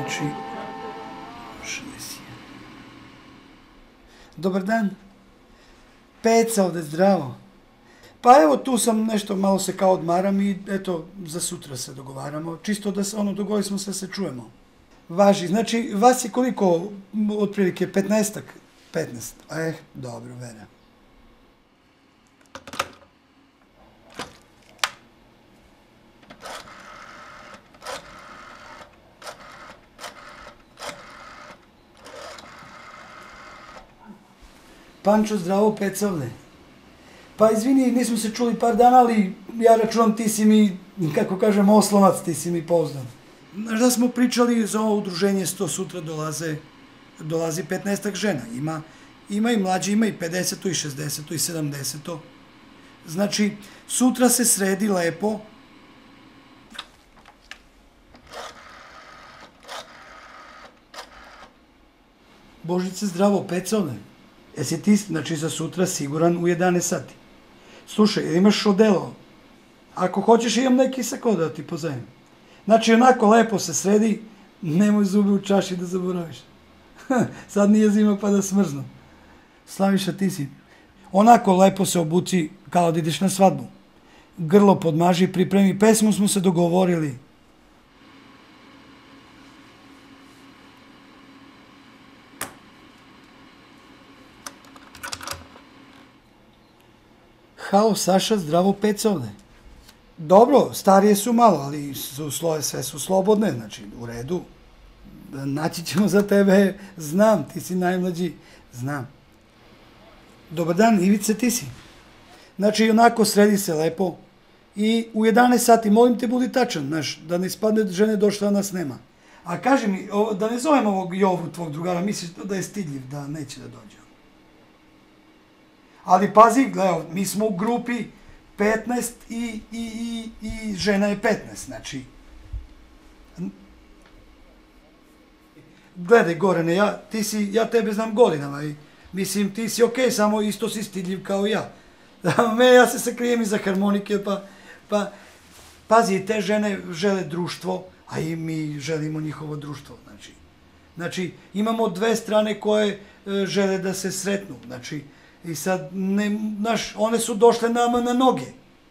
znači 61. Dobar dan. Peca ovde, zdravo. Pa evo tu sam nešto, malo se kao odmaram i eto, za sutra se dogovaramo. Čisto da se, dogovorili smo se čujemo. Važi, znači vas je koliko, otprilike 15-ak? 15, dobro, vera. Pančo, zdravo, Peca ovde. Pa izvini, nismo se čuli par dana, ali ja računam ti si mi, kako kažem, oslonac, ti si mi pouzdan. Znaš da smo pričali za ovo udruženje, sto sutra dolazi 15-ak žena. Ima i mlađe, ima i 50-o, i 60-o, i 70-o. Znači, sutra se sredi lepo. Božice, zdravo, Peca ovde. Jesi ti, znači, za sutra siguran u 11 sati? Slušaj, imaš odelo? Ako hoćeš, imam neki sako da ti pozajmim. Znači, onako lepo se sredi, nemoj zube u čaši da zaboraviš. Sad nije zima pa da smrznu. Slaviša, ti si. Onako lepo se obuci kao da ideš na svadbu. Grlo podmaži, pripremi, pesmu smo se dogovorili. Halo, Saša, zdravo, Peca ovde. Dobro, starije su malo, ali sve su slobodne, znači, u redu. Naći ćemo za tebe, znam, ti si najmlađi, znam. Dobar dan, Ivice, ti si. Znači, onako sredi se lepo i u 11 sati, molim te, budi tačan, znaš, da ne ispadne žene došle, a nas nema. A kaži mi, da ne zovem ovog Jovu, tvog drugara, misliš da je stidljiv, da neće da dođe. Ali pazi, gledaj, mi smo u grupi 15 i žena je 15, znači. Gledaj, Gorane, ja tebe znam godinama i mislim, ti si okej, samo isto si stidljiv kao ja. Ja se sakrijem iza harmonike, pa pazi, te žene žele društvo, a i mi želimo njihovo društvo, znači, imamo dve strane koje žele da se sretnu, znači, i sad, znaš, one su došle nama na noge.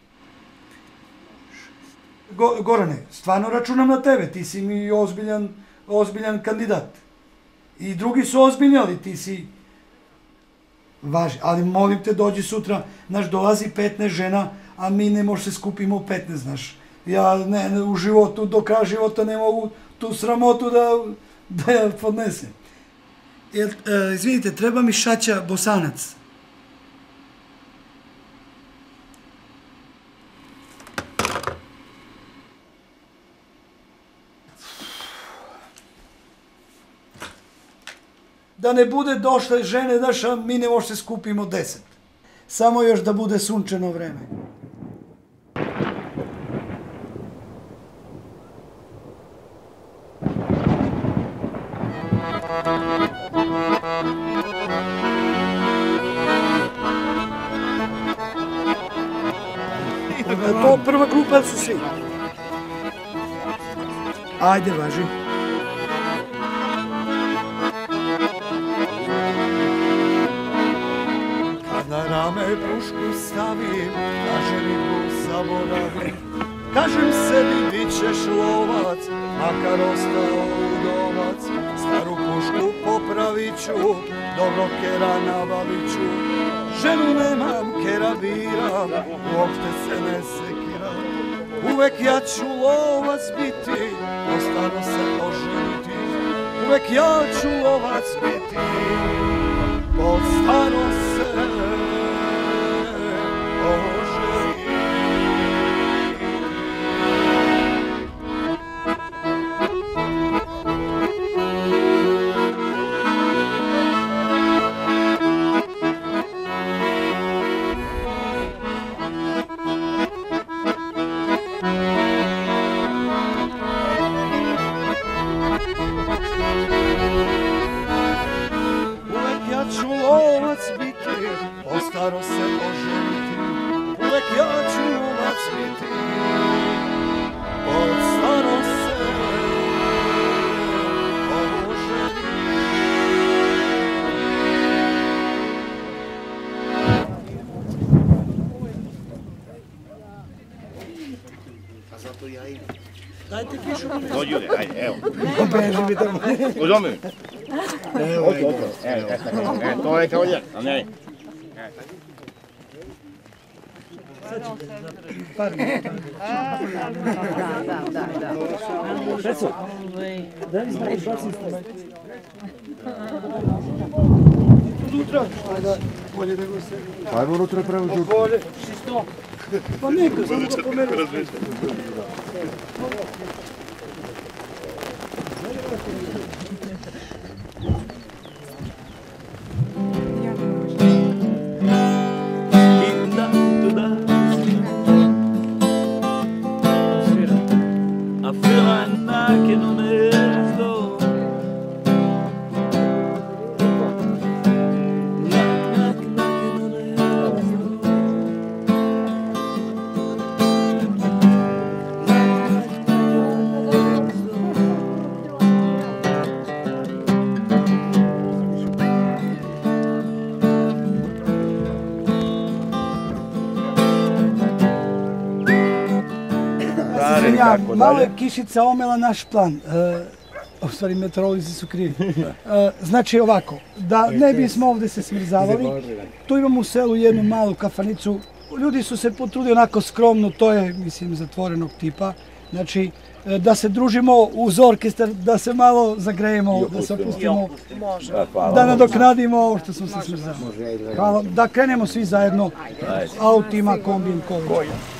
Gorane, stvarno računam na tebe, ti si mi ozbiljan kandidat. I drugi su ozbiljni, ali ti si... Važi, ali molim te, dođi sutra, znaš, dolazi 15 žena, a mi ne možemo se skupimo u 15, znaš. Ja u životu, do kraja života ne mogu tu sramotu da ja podnesem. Izvinite, treba mi šaća Bosanac. Da ne bude došle žene, znaš, a mi ne možemo se skupimo 10. Samo još da bude sunčano vreme. To prva grupa su svi. Ajde, važi. Na rame pušku stavim, na ženiku zaboravim. Kažem sebi, bit ćeš lovac, makar ostao udovac. Staru pušku popravit ću, dobro kera nabavit ću. Ženu nemam, kera biram, uopšte se ne sekiram. Uvek ja ću lovac biti, ostano se oženiti. Uvek ja ću lovac biti, ostano se oženiti. zato ja idem. Dajte kišu. Dođi ljudi, ajde, evo. Beži mi tamo. Uzmi. Evo, to je kao njeg, a ne. Par minuta. Peco, daj mi znamo šta si instrument. Unutra. Ajde, bolje nego se. Ajmo unutra pravo žurku. Bolje, čisto. Pa neka, samo ga pomenuti. Malo je kišica omela naš plan. U stvari, meteorolozi su krivi. Znači ovako, da ne bismo ovdje se smrzavali, tu imamo u selu jednu malu kafanicu. Ljudi su se potrudili onako skromno, to je, mislim, zatvorenog tipa. Znači, da se družimo uz orkestar, da se malo zagrejemo, da se opustimo, da nadoknadimo ovo što smo se smrzavali. Da krenemo svi zajedno, autima, kombijem, kovićima.